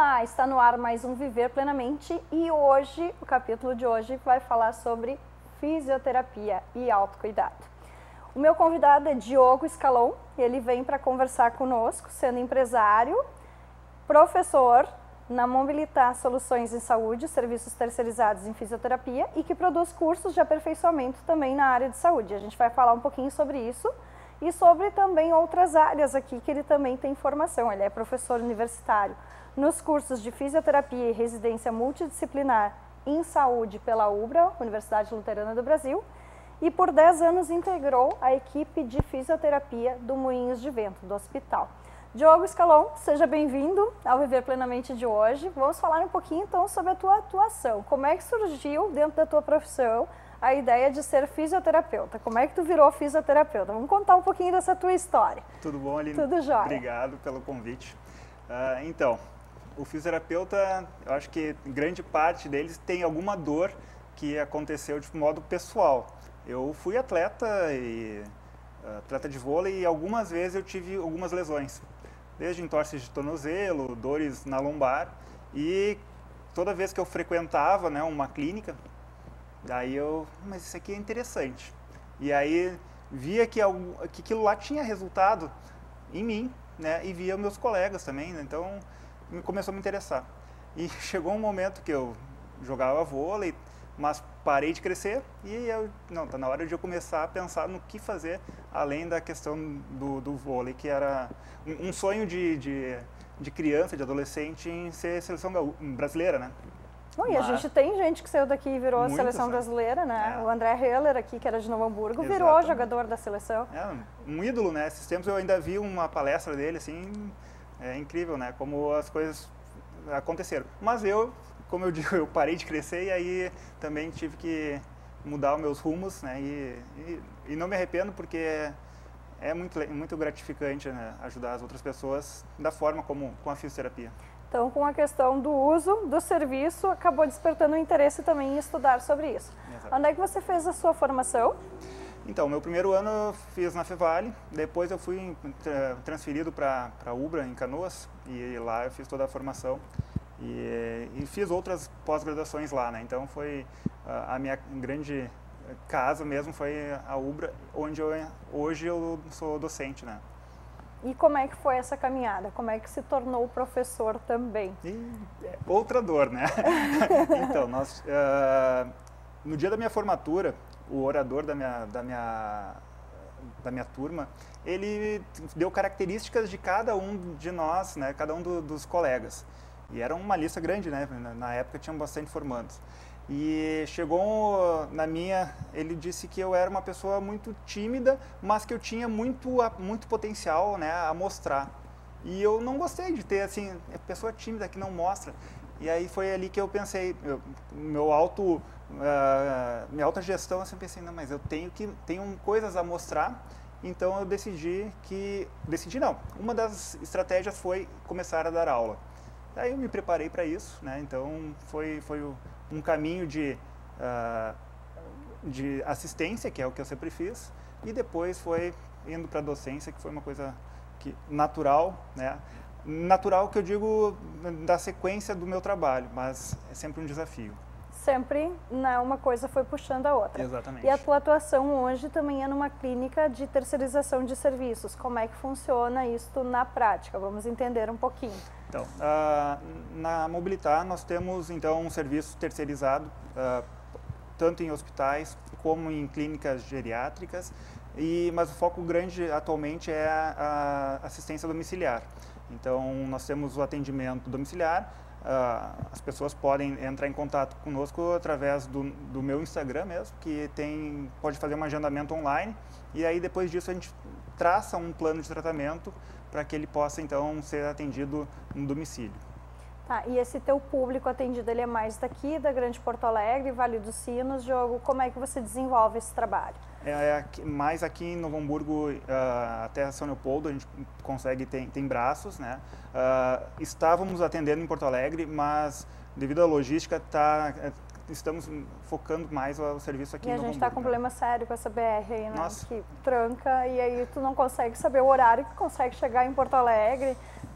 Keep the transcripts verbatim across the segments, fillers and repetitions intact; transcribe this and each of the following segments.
Olá, está no ar mais um Viver Plenamente e hoje, o capítulo de hoje vai falar sobre fisioterapia e autocuidado. O meu convidado é Diogo Scalon, ele vem para conversar conosco, sendo empresário, professor na Mobilitar Soluções em Saúde, serviços terceirizados em fisioterapia e que produz cursos de aperfeiçoamento também na área de saúde. A gente vai falar um pouquinho sobre isso e sobre também outras áreas aqui que ele também tem formação. Ele é professor universitário nos cursos de fisioterapia e residência multidisciplinar em saúde pela UBRA, Universidade Luterana do Brasil, e por dez anos integrou a equipe de fisioterapia do Moinhos de Vento, do hospital. Diogo Scalon, seja bem-vindo ao Viver Plenamente de hoje. Vamos falar um pouquinho então sobre a tua atuação. Como é que surgiu dentro da tua profissão a ideia de ser fisioterapeuta? Como é que tu virou fisioterapeuta? Vamos contar um pouquinho dessa tua história. Tudo bom, Aline? Tudo jóia. Obrigado pelo convite. Uh, então, o fisioterapeuta, eu acho que grande parte deles tem alguma dor que aconteceu de modo pessoal. Eu fui atleta e uh, atleta de vôlei e algumas vezes eu tive algumas lesões, desde entorses de tornozelo, dores na lombar, e toda vez que eu frequentava, né, uma clínica, daí eu, mas isso aqui é interessante. E aí via que, algo, que aquilo lá tinha resultado em mim, né, e via meus colegas também, né, então começou a me interessar. E chegou um momento que eu jogava vôlei, mas parei de crescer e eu, não, tá na hora de eu começar a pensar no que fazer além da questão do, do vôlei, que era um, um sonho de, de, de criança, de adolescente em ser seleção brasileira, né? Bom, e a gente tem gente que saiu daqui e virou a seleção né? brasileira, né? É. O André Heller aqui, que era de Novo Hamburgo, Exatamente. Virou jogador da seleção. É, um ídolo, né? Esses tempos eu ainda vi uma palestra dele, assim, é incrível, né? Como as coisas aconteceram. Mas eu, como eu digo, eu parei de crescer e aí também tive que mudar os meus rumos, né? E, e, e não me arrependo porque é muito, muito gratificante, né? Ajudar as outras pessoas da forma como com a fisioterapia. Então, com a questão do uso do serviço, acabou despertando o interesse também em estudar sobre isso. Exatamente. Onde é que você fez a sua formação? Então, meu primeiro ano eu fiz na Fevale, depois eu fui transferido para a UBRA, em Canoas, e lá eu fiz toda a formação. E, e fiz outras pós-graduações lá, né? Então, foi a, a minha grande casa mesmo, foi a UBRA, onde eu, hoje eu sou docente, né? E como é que foi essa caminhada? Como é que se tornou professor também? E, é, outra dor, né? Então, nós, uh, no dia da minha formatura, o orador da minha, da, minha, da minha turma, ele deu características de cada um de nós, né? Cada um do, dos colegas. E era uma lista grande, né? Na, na época tinham bastante formandos. E chegou na minha, ele disse que eu era uma pessoa muito tímida, mas que eu tinha muito, muito potencial, né, a mostrar. E eu não gostei de ter, assim, pessoa tímida que não mostra. E aí foi ali que eu pensei, eu, meu auto, uh, minha autogestão, assim, pensei, não, mas eu tenho, que, tenho coisas a mostrar, então eu decidi que, decidi não, uma das estratégias foi começar a dar aula. Aí eu me preparei para isso, né, então foi, foi o um caminho de, uh, de assistência, que é o que eu sempre fiz, e depois foi indo para a docência, que foi uma coisa que, natural, né? Natural que eu digo da sequência do meu trabalho, mas é sempre um desafio. Sempre, né, uma coisa foi puxando a outra. Exatamente. E a tua atuação hoje também é numa clínica de terceirização de serviços. Como é que funciona isso na prática? Vamos entender um pouquinho. Então, uh, na Mobilitar nós temos então um serviço terceirizado, uh, tanto em hospitais como em clínicas geriátricas, e, mas o foco grande atualmente é a, a assistência domiciliar. Então, nós temos o atendimento domiciliar. Uh, as pessoas podem entrar em contato conosco através do, do meu Instagram mesmo, que tem, pode fazer um agendamento online, e aí depois disso a gente traça um plano de tratamento para que ele possa então ser atendido no domicílio. Tá, e esse teu público atendido, ele é mais daqui, da Grande Porto Alegre, Vale dos Sinos, Diogo, como é que você desenvolve esse trabalho? É, aqui, mais aqui em Novo Hamburgo, uh, até São Leopoldo, a gente consegue, tem, tem braços, né? Uh, estávamos atendendo em Porto Alegre, mas devido à logística, tá, estamos focando mais o serviço aqui em Novo Hamburgo. E a gente está com um problema sério com essa B R aí, né? Nossa. Que tranca, e aí tu não consegue saber o horário que consegue chegar em Porto Alegre.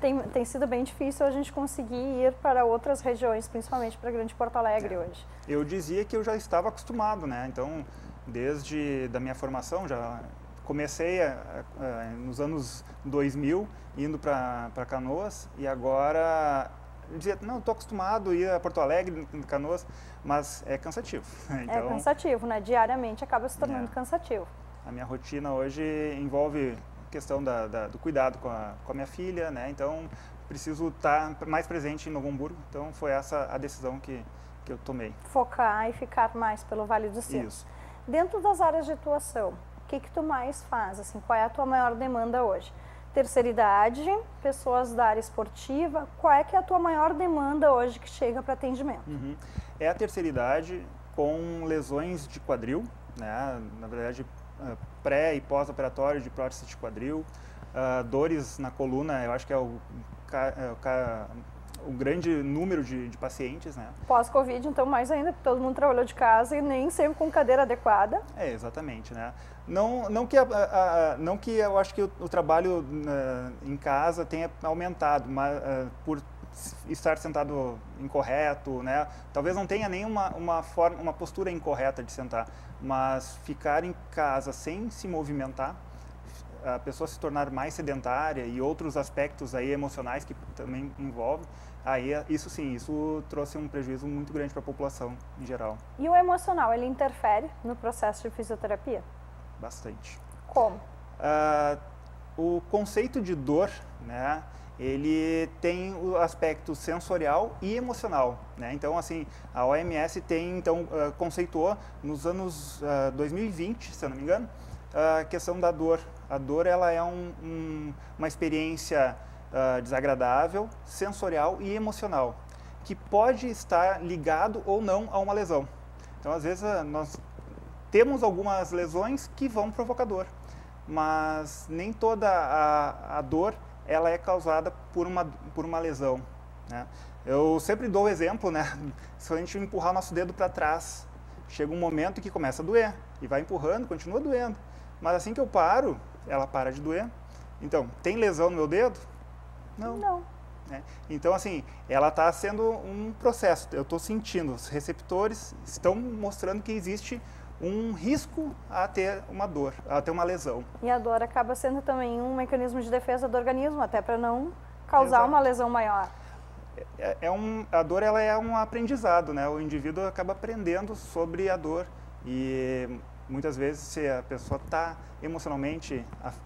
tem, tem sido bem difícil a gente conseguir ir para outras regiões, principalmente para Grande Porto Alegre é. hoje. Eu dizia que eu já estava acostumado, né? Então, desde da minha formação, já comecei a, a, nos anos dois mil, indo para Canoas, e agora eu dizia, não, estou acostumado a ir a Porto Alegre, Canoas, mas é cansativo. Então, é cansativo, né? Diariamente acaba se tornando é. cansativo. A minha rotina hoje envolve a questão da, da, do cuidado com a, com a minha filha, né? Então, preciso estar mais presente em Novo Hamburgo, então foi essa a decisão que, que eu tomei. Focar e ficar mais pelo Vale do Sinos. Isso. Dentro das áreas de atuação, o que que tu mais faz? Assim, qual é a tua maior demanda hoje? Terceira idade, pessoas da área esportiva, qual é que é a tua maior demanda hoje que chega para atendimento? Uhum. É a terceira idade com lesões de quadril, né? Na verdade, pré e pós-operatório de prótese de quadril, uh, dores na coluna, eu acho que é o, o, o grande número de, de pacientes, né? Pós-Covid, então, mais ainda, porque todo mundo trabalhou de casa e nem sempre com cadeira adequada. É, exatamente, né? Não, não, que, a, a, a, não que eu acho que o, o trabalho uh, em casa tenha aumentado, mas uh, por estar sentado incorreto, né? Talvez não tenha nenhuma uma forma, uma postura incorreta de sentar, mas ficar em casa sem se movimentar, a pessoa se tornar mais sedentária e outros aspectos aí emocionais que também envolve, aí isso sim, isso trouxe um prejuízo muito grande para a população em geral. E o emocional, ele interfere no processo de fisioterapia? Bastante. Como? Uh, o conceito de dor, né? Ele tem o aspecto sensorial e emocional, né? Então, assim, a O M S tem, então, uh, conceituou nos anos uh, dois mil e vinte, se eu não me engano, a questão da dor. A dor, ela é um, um, uma experiência uh, desagradável, sensorial e emocional, que pode estar ligado ou não a uma lesão. Então, às vezes, uh, nós temos algumas lesões que vão provocar dor, mas nem toda a, a dor ela é causada por uma, por uma lesão, né? Eu sempre dou o exemplo, né? Se a gente empurrar nosso dedo para trás, chega um momento que começa a doer, e vai empurrando, continua doendo. Mas assim que eu paro, ela para de doer. Então, tem lesão no meu dedo? Não. Não. Né? Então, assim, ela está sendo um processo, eu estou sentindo, os receptores estão mostrando que existe um risco a ter uma dor, a ter uma lesão. E a dor acaba sendo também um mecanismo de defesa do organismo, até para não causar Exato. uma lesão maior. É, é um, a dor ela é um aprendizado, né? O indivíduo acaba aprendendo sobre a dor e muitas vezes se a pessoa está emocionalmente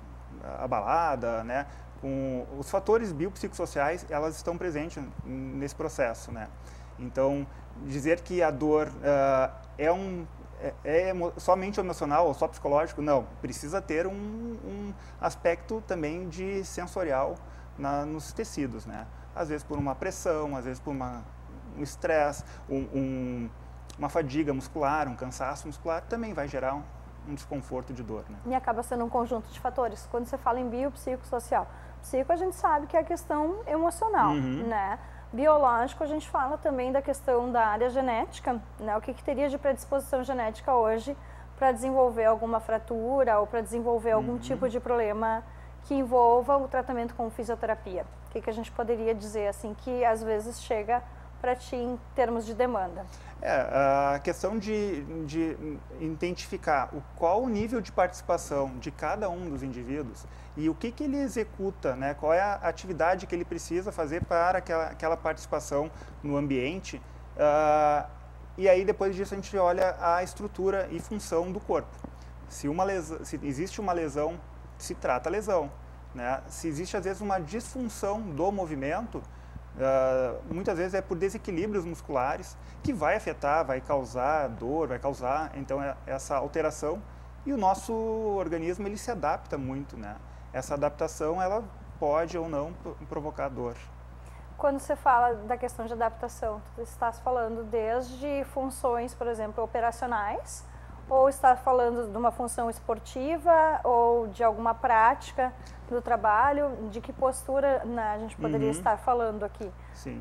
abalada, né? Com os fatores biopsicossociais, elas estão presentes nesse processo, né? Então, dizer que a dor uh, é um É, é somente emocional ou só psicológico? Não, precisa ter um, um aspecto também de sensorial na, nos tecidos, né? Às vezes por uma pressão, às vezes por uma, um estresse, um, um, uma fadiga muscular, um cansaço muscular, também vai gerar um, um desconforto de dor, né? E acaba sendo um conjunto de fatores. Quando você fala em biopsicossocial, psico a gente sabe que é a questão emocional, uhum. né? Biológico, a gente fala também da questão da área genética, né? O que, que teria de predisposição genética hoje para desenvolver alguma fratura ou para desenvolver algum uhum. tipo de problema que envolva o tratamento com fisioterapia. O que, que a gente poderia dizer, assim, que às vezes chega para ti em termos de demanda? É, a questão de, de identificar o, qual o nível de participação de cada um dos indivíduos e o que, que ele executa, né? Qual é a atividade que ele precisa fazer para aquela, aquela participação no ambiente. Uh, e aí, depois disso, a gente olha a estrutura e função do corpo. Se, uma lesão, se existe uma lesão, se trata a lesão, né? Se existe, às vezes, uma disfunção do movimento, Uh, muitas vezes é por desequilíbrios musculares que vai afetar, vai causar dor, vai causar então essa alteração e o nosso organismo ele se adapta muito, né? Essa adaptação ela pode ou não provocar dor. Quando você fala da questão de adaptação, tu estás falando desde funções, por exemplo, operacionais, ou está falando de uma função esportiva ou de alguma prática do trabalho? De que postura, né, a gente poderia uhum. estar falando aqui? Sim.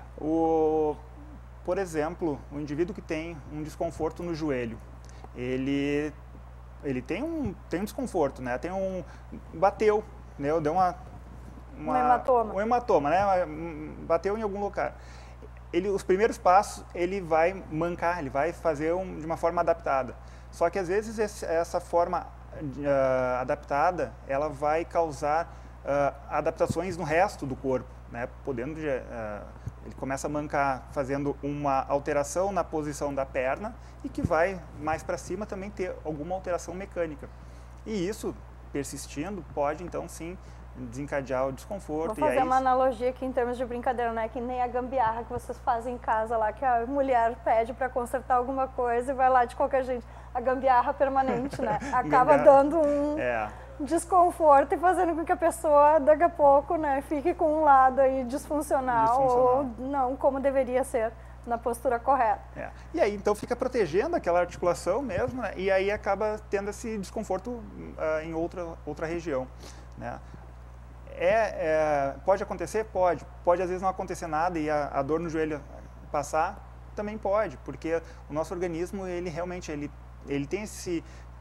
O, por exemplo, o indivíduo que tem um desconforto no joelho, ele, ele tem, um, tem um desconforto, né? Tem um, bateu, né? Deu uma, uma, um hematoma. Um hematoma, né? Bateu em algum lugar. Ele, os primeiros passos, ele vai mancar, ele vai fazer um, de uma forma adaptada. Só que às vezes esse, essa forma uh, adaptada, ela vai causar uh, adaptações no resto do corpo, né? Podendo, uh, ele começa a mancar fazendo uma alteração na posição da perna e que vai mais para cima também ter alguma alteração mecânica. E isso, persistindo, pode então sim desencadear o desconforto. Vou fazer e aí... uma analogia aqui em termos de brincadeira, né? Que nem a gambiarra que vocês fazem em casa lá, que a mulher pede para consertar alguma coisa e vai lá de qualquer jeito. A gambiarra permanente, né? Acaba dando um é. desconforto e fazendo com que a pessoa, daqui a pouco, né, fique com um lado aí disfuncional, disfuncional. ou não como deveria ser na postura correta. É. E aí, então, fica protegendo aquela articulação mesmo, né? E aí acaba tendo esse desconforto uh, em outra, outra região, né? É, é, pode acontecer? Pode. Pode, às vezes, não acontecer nada e a, a dor no joelho passar? Também pode, porque o nosso organismo, ele realmente, ele, ele tem esse,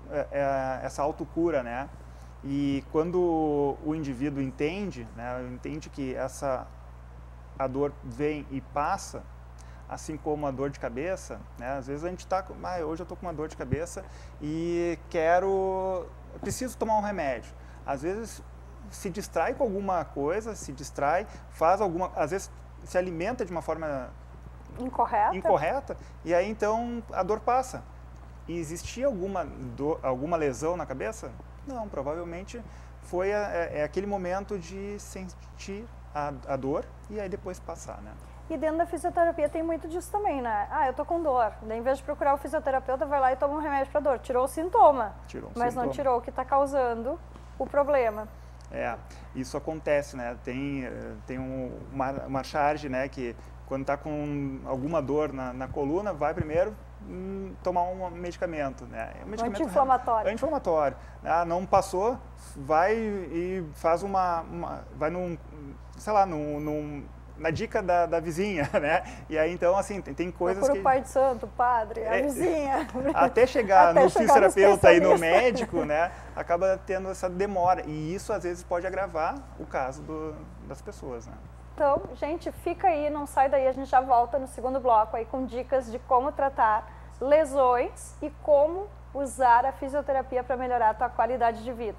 é, essa autocura, né? E quando o indivíduo entende, né, entende que essa, a dor vem e passa, assim como a dor de cabeça, né? Às vezes a gente está, ah, hoje eu estou com uma dor de cabeça e quero, preciso tomar um remédio. Às vezes se distrai com alguma coisa, se distrai, faz alguma, às vezes se alimenta de uma forma incorreta, incorreta e aí então a dor passa. E existia alguma, do, alguma lesão na cabeça? Não, provavelmente foi a, é, é aquele momento de sentir a, a dor e aí depois passar, né? E dentro da fisioterapia tem muito disso também, né? Ah, eu tô com dor. Daí, em vez de procurar o fisioterapeuta, vai lá e toma um remédio para dor. Tirou o sintoma, tirou o mas sintoma. não tirou o que está causando o problema. É, isso acontece, né? Tem, tem um, uma, uma charge, né, que quando está com alguma dor na, na coluna, vai primeiro hum, tomar um medicamento, né? Um medicamento anti-inflamatório. Anti-inflamatório. Ah, não passou, vai e faz uma, uma vai num, sei lá, num, num na dica da, da vizinha, né? E aí, então, assim, tem, tem coisas Procura que... o pai de santo, o padre, a é, vizinha. Até chegar até no chegar fisioterapeuta no e no médico, né? Acaba tendo essa demora. E isso, às vezes, pode agravar o caso do, das pessoas, né? Então, gente, fica aí, não sai daí. A gente já volta no segundo bloco aí com dicas de como tratar lesões e como usar a fisioterapia para melhorar a tua qualidade de vida.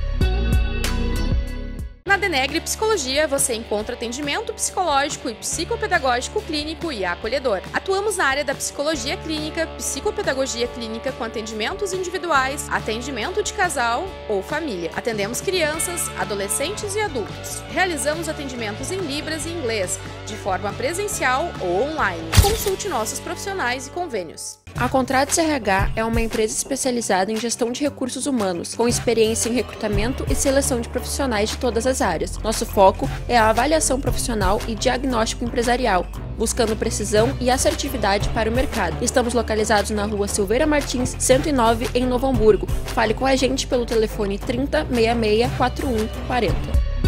Na Denegre Psicologia, você encontra atendimento psicológico e psicopedagógico clínico e acolhedor. Atuamos na área da psicologia clínica, psicopedagogia clínica com atendimentos individuais, atendimento de casal ou família. Atendemos crianças, adolescentes e adultos. Realizamos atendimentos em Libras e inglês, de forma presencial ou online. Consulte nossos profissionais e convênios. A Contratos R H é uma empresa especializada em gestão de recursos humanos, com experiência em recrutamento e seleção de profissionais de todas as áreas. Nosso foco é a avaliação profissional e diagnóstico empresarial, buscando precisão e assertividade para o mercado. Estamos localizados na rua Silveira Martins, cento e nove, em Novo Hamburgo. Fale com a gente pelo telefone trinta, sessenta e seis, quarenta e um, quarenta.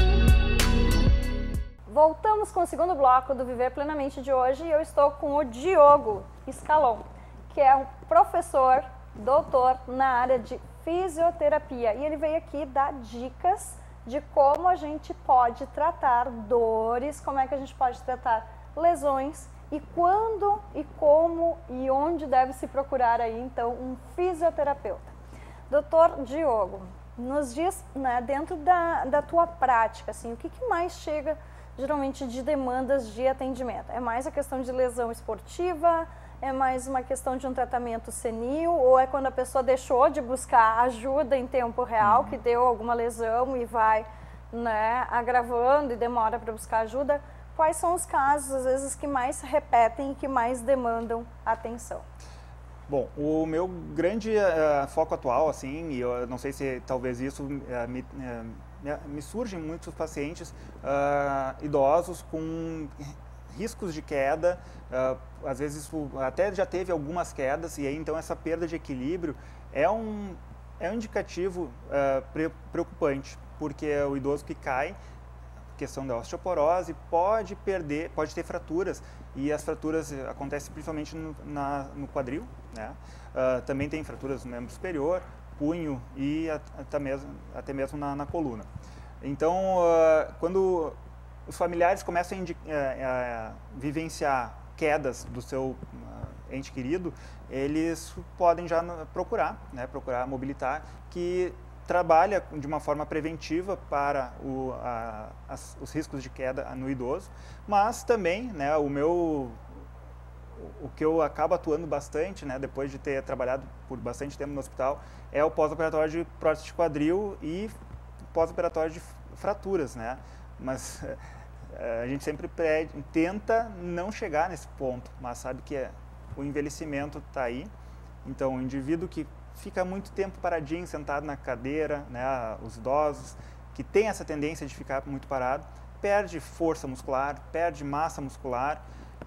Voltamos com o segundo bloco do Viver Plenamente de hoje e eu estou com o Diogo Scalon, que é um professor, doutor na área de fisioterapia. E ele veio aqui dar dicas de como a gente pode tratar dores, como é que a gente pode tratar lesões e quando e como e onde deve se procurar aí, então, um fisioterapeuta. Doutor Diogo, nos diz, né, dentro da, da tua prática, assim, o que, que mais chega geralmente de demandas de atendimento? É mais a questão de lesão esportiva? É mais uma questão de um tratamento senil ou é quando a pessoa deixou de buscar ajuda em tempo real, que deu alguma lesão e vai, né, agravando e demora para buscar ajuda? Quais são os casos, às vezes, que mais se repetem e que mais demandam atenção? Bom, o meu grande uh, foco atual, assim, e eu não sei se talvez isso uh, me, uh, me surgem muitos pacientes uh, idosos com riscos de queda, uh, às vezes até já teve algumas quedas, e aí então essa perda de equilíbrio é um, é um indicativo uh, pre preocupante, porque o idoso que cai, questão da osteoporose, pode perder, pode ter fraturas, e as fraturas acontecem principalmente no, na, no quadril, né? Uh, também tem fraturas no membro superior, punho e até mesmo, até mesmo na, na coluna. Então, uh, quando os familiares começam a, a, a vivenciar quedas do seu uh, ente querido, eles podem já procurar, né, procurar mobilitar, que trabalha de uma forma preventiva para o, a, as, os riscos de queda no idoso, mas também, né, o meu, o que eu acabo atuando bastante, né, depois de ter trabalhado por bastante tempo no hospital, é o pós-operatório de prótese de quadril e pós-operatório de fraturas, né, mas a gente sempre pede, tenta não chegar nesse ponto, mas sabe que é, o envelhecimento está aí, então o indivíduo que fica muito tempo paradinho, sentado na cadeira, né, os idosos, que tem essa tendência de ficar muito parado, perde força muscular, perde massa muscular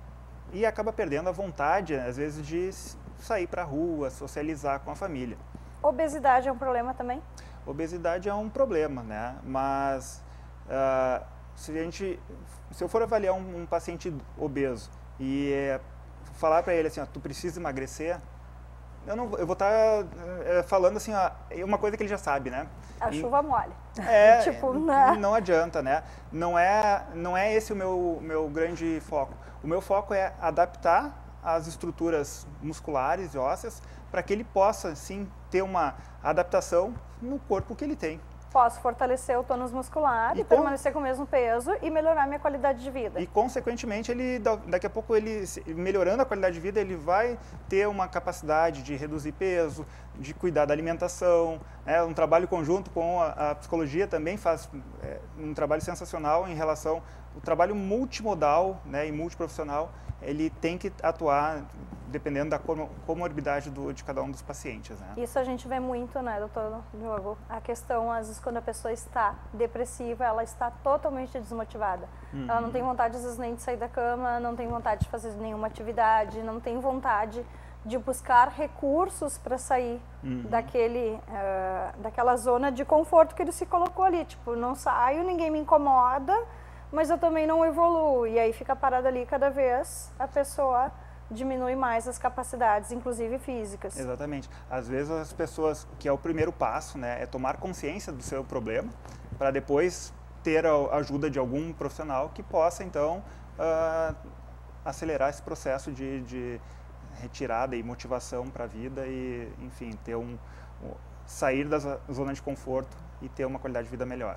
e acaba perdendo a vontade, às vezes, de sair para a rua, socializar com a família. Obesidade é um problema também? Obesidade é um problema, né? Mas uh, se, a gente, se eu for avaliar um, um paciente obeso e é, falar para ele assim, ó, tu precisa emagrecer, Eu, não, eu vou estar é, falando assim, ó, uma coisa que ele já sabe, né? A e, chuva mole. É, tipo, não. não adianta, né? Não é, não é esse o meu, meu grande foco. O meu foco é adaptar as estruturas musculares e ósseas para que ele possa, sim, ter uma adaptação no corpo que ele tem. Posso fortalecer o tônus muscular e, e permanecer com o mesmo peso e melhorar minha qualidade de vida. E, consequentemente, ele, daqui a pouco, ele melhorando a qualidade de vida, ele vai ter uma capacidade de reduzir peso, de cuidar da alimentação. Né? Um trabalho conjunto com a, a psicologia também faz é, um trabalho sensacional em relação ao trabalho multimodal, né, e multiprofissional. Ele tem que atuar dependendo da comorbidade do, de cada um dos pacientes, né? Isso a gente vê muito, né, doutor Diogo? A questão, às vezes, quando a pessoa está depressiva, ela está totalmente desmotivada. Uhum. Ela não tem vontade, às vezes, nem de sair da cama, não tem vontade de fazer nenhuma atividade, não tem vontade de buscar recursos para sair uhum. daquele, uh, daquela zona de conforto que ele se colocou ali. Tipo, não saio, ninguém me incomoda, mas eu também não evoluo. E aí fica parada ali, cada vez a pessoa diminui mais as capacidades, inclusive físicas. Exatamente. Às vezes as pessoas, que é o primeiro passo, né, é tomar consciência do seu problema, para depois ter a ajuda de algum profissional que possa, então, uh, acelerar esse processo de, de retirada e motivação para a vida e, enfim, ter um, um, sair da zona de conforto e ter uma qualidade de vida melhor.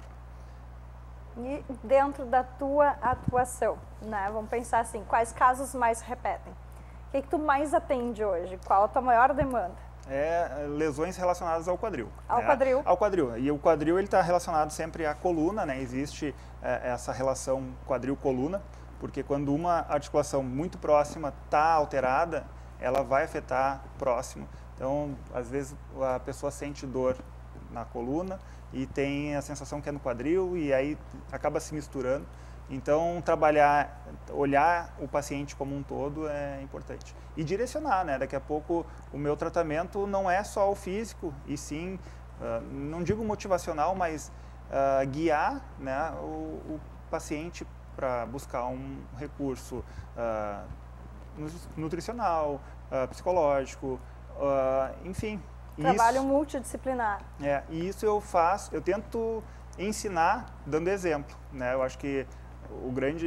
E dentro da tua atuação, né, vamos pensar assim, quais casos mais repetem? O que, que tu mais atende hoje? Qual a tua maior demanda? É lesões relacionadas ao quadril. Ao né? quadril. Ao quadril. E o quadril ele está relacionado sempre à coluna, né? Existe é, essa relação quadril-coluna, porque quando uma articulação muito próxima está alterada, ela vai afetar próximo. Então, às vezes a pessoa sente dor na coluna e tem a sensação que é no quadril e aí acaba se misturando. Então, trabalhar, olhar o paciente como um todo é importante. E direcionar, né? Daqui a pouco o meu tratamento não é só o físico, e sim, uh, não digo motivacional, mas uh, guiar, né, o, o paciente para buscar um recurso uh, nutricional, uh, psicológico, uh, enfim. Trabalho isso, multidisciplinar. É, e isso eu faço, eu tento ensinar dando exemplo, né? Eu acho que o grande,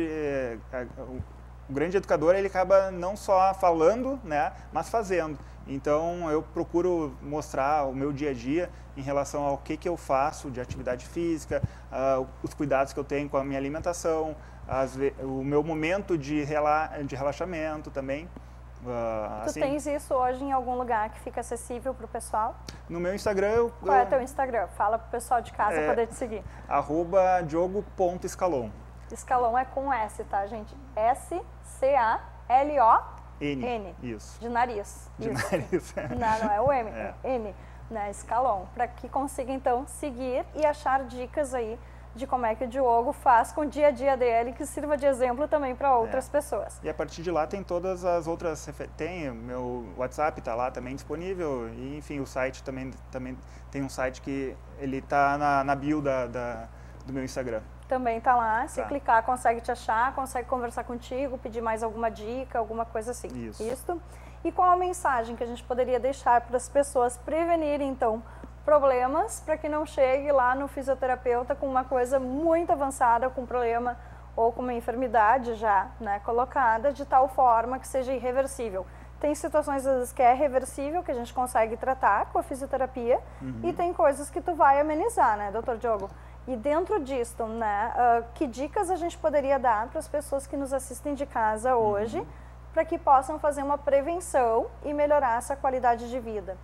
o grande educador, ele acaba não só falando, né, mas fazendo. Então, eu procuro mostrar o meu dia a dia em relação ao que, que eu faço de atividade física, uh, os cuidados que eu tenho com a minha alimentação, as, o meu momento de, rela, de relaxamento também. Uh, tu assim, tens isso hoje em algum lugar que fica acessível para o pessoal? No meu Instagram, eu... Qual é o teu Instagram? Fala para o pessoal de casa é, poder te seguir. arroba diogo ponto escalon. Escalon é com S, tá, gente? S C A L O N. N. Isso. De nariz. De isso. nariz. Não, não é o M, é, é N, né? Escalon. Para que consiga, então, seguir e achar dicas aí de como é que o Diogo faz com o dia a dia dele, que sirva de exemplo também para outras é. pessoas. E a partir de lá tem todas as outras, tem o meu WhatsApp, está lá também disponível, e enfim, o site também, também tem um site que ele está na, na bio da, da, do meu Instagram. Também está lá, se tá. clicar consegue te achar, consegue conversar contigo, pedir mais alguma dica, alguma coisa assim. Isso. Isso. E qual a mensagem que a gente poderia deixar para as pessoas prevenirem, então, problemas para que não chegue lá no fisioterapeuta com uma coisa muito avançada, com um problema ou com uma enfermidade já, né, colocada de tal forma que seja irreversível. Tem situações às vezes que é reversível, que a gente consegue tratar com a fisioterapia, uhum. e tem coisas que tu vai amenizar, né, doutor Diogo? E dentro disso, né, uh, que dicas a gente poderia dar para as pessoas que nos assistem de casa hoje, uhum. para que possam fazer uma prevenção e melhorar essa qualidade de vida?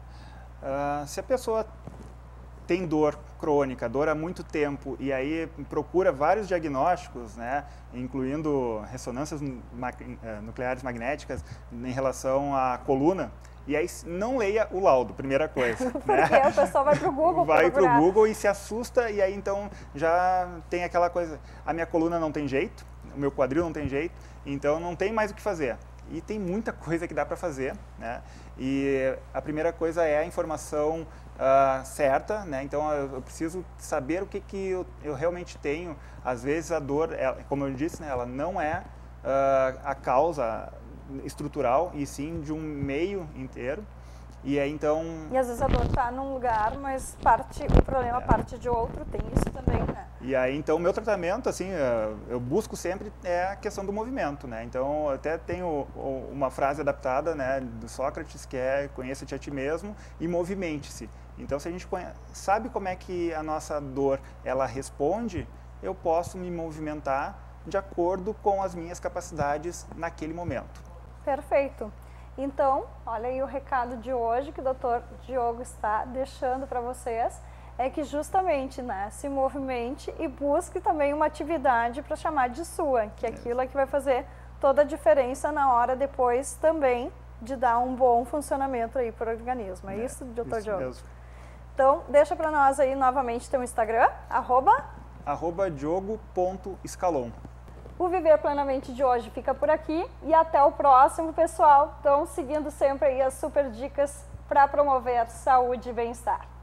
Uh, se a pessoa tem dor crônica, dor há muito tempo, e aí procura vários diagnósticos, né, incluindo ressonâncias nucleares magnéticas em relação à coluna, e aí não leia o laudo, primeira coisa. Porque né? O pessoal vai para o Google Vai para o Google e se assusta, e aí então já tem aquela coisa, a minha coluna não tem jeito, o meu quadril não tem jeito, então não tem mais o que fazer. E tem muita coisa que dá para fazer, né? E a primeira coisa é a informação uh, certa, né? Então eu, eu preciso saber o que, que eu, eu realmente tenho. Às vezes a dor, ela, como eu disse, né, ela não é uh, a causa estrutural, e sim de um meio inteiro. E aí então... E às vezes a dor está num lugar, mas parte, o problema é. parte de outro, tem isso também, né? E aí então o meu tratamento, assim, eu busco sempre é a questão do movimento, né? Então eu até tenho uma frase adaptada, né, do Sócrates, que é: conheça-te a ti mesmo e movimente-se. Então se a gente conhece, sabe como é que a nossa dor ela responde, eu posso me movimentar de acordo com as minhas capacidades naquele momento. Perfeito. Então, olha aí o recado de hoje que o doutor Diogo está deixando para vocês, é que justamente, né, se movimente e busque também uma atividade para chamar de sua, que aquilo é que vai fazer toda a diferença na hora depois também de dar um bom funcionamento aí para o organismo. É, é isso, doutor Diogo? Mesmo. Então, deixa para nós aí novamente teu Instagram, arroba... arroba diogo ponto escalon. O Viver Plenamente de hoje fica por aqui e até o próximo, pessoal. Então, seguindo sempre aí as super dicas para promover saúde e bem-estar.